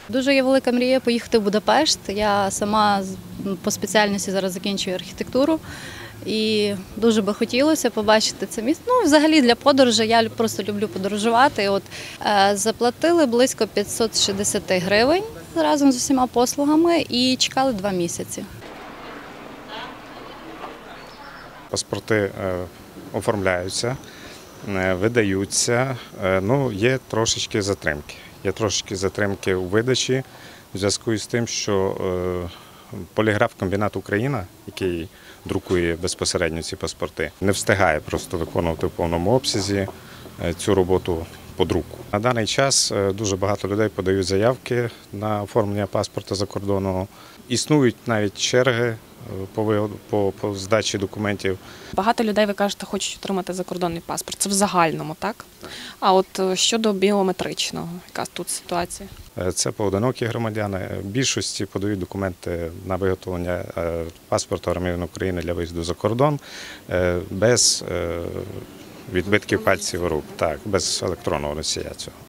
Дуже є велика мрія поїхати в Будапешт. Я сама по спеціальності зараз закінчую архітектуру. І дуже би хотілося побачити це місто. Ну, взагалі для подорожі я просто люблю подорожувати. Заплатили близько 560 гривень разом з усіма послугами і чекали 2 місяці. Паспорти оформляються, видаються, є трошечки затримки. Є трошечки затримки у видачі в зв'язку з тим, що поліграф-комбінат «Україна», який друкує безпосередньо ці паспорти, не встигає просто виконувати в повному обсязі цю роботу по друку. На даний час дуже багато людей подають заявки на оформлення паспорта закордонного. Існують навіть черги по здачі документів. Багато людей, ви кажете, хочуть отримати закордонний паспорт. Це в загальному, так? А от щодо біометричного, яка тут ситуація? Це поодинокі громадяни. В більшості подають документи на виготовлення паспорта громадянина України для виїзду за кордон без відбитків пальців рук, без електронного носія цього.